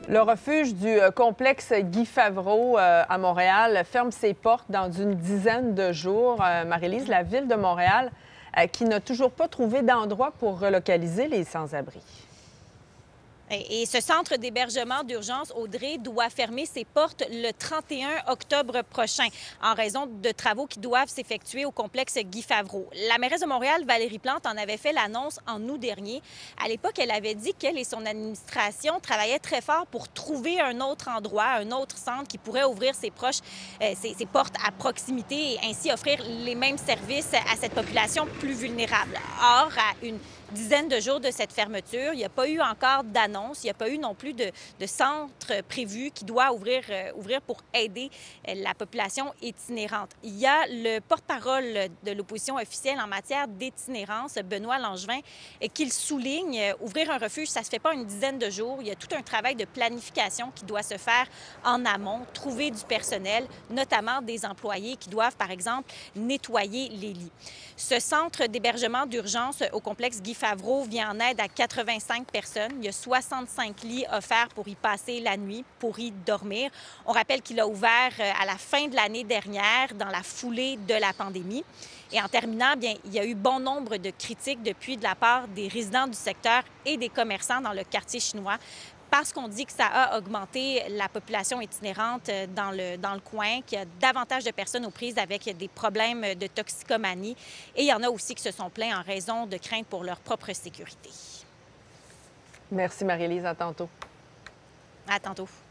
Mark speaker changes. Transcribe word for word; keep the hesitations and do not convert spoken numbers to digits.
Speaker 1: Le refuge du complexe Guy Favreau euh, à Montréal ferme ses portes dans une dizaine de jours. Euh, Marie-Lise, la Ville de Montréal euh, qui n'a toujours pas trouvé d'endroit pour relocaliser les sans-abri.
Speaker 2: Et ce centre d'hébergement d'urgence, Audrey, doit fermer ses portes le trente et un octobre prochain en raison de travaux qui doivent s'effectuer au complexe Guy Favreau. La mairesse de Montréal, Valérie Plante, en avait fait l'annonce en août dernier. À l'époque, elle avait dit qu'elle et son administration travaillaient très fort pour trouver un autre endroit, un autre centre qui pourrait ouvrir ses, proches, euh, ses, ses portes à proximité et ainsi offrir les mêmes services à cette population plus vulnérable. Or, à une dizaine de jours de cette fermeture, il n'y a pas eu encore d'annonce, il n'y a pas eu non plus de, de centre prévu qui doit ouvrir, euh, ouvrir pour aider euh, la population itinérante. Il y a le porte-parole de l'opposition officielle en matière d'itinérance, Benoît Langevin, euh, qui le souligne. Euh, ouvrir un refuge, ça ne se fait pas une dizaine de jours. Il y a tout un travail de planification qui doit se faire en amont, trouver du personnel, notamment des employés qui doivent, par exemple, nettoyer les lits. Ce centre d'hébergement d'urgence au complexe Guy Favreau vient en aide à quatre-vingt-cinq personnes. Il y a soixante-cinq lits offerts pour y passer la nuit, pour y dormir. On rappelle qu'il a ouvert à la fin de l'année dernière, dans la foulée de la pandémie. Et en terminant, bien, il y a eu bon nombre de critiques depuis de la part des résidents du secteur et des commerçants dans le quartier chinois, parce qu'on dit que ça a augmenté la population itinérante dans le, dans le coin, qu'il y a davantage de personnes aux prises avec des problèmes de toxicomanie. Et il y en a aussi qui se sont plaints en raison de craintes pour leur propre sécurité.
Speaker 1: Merci Marie-Lise, à tantôt.
Speaker 2: À tantôt.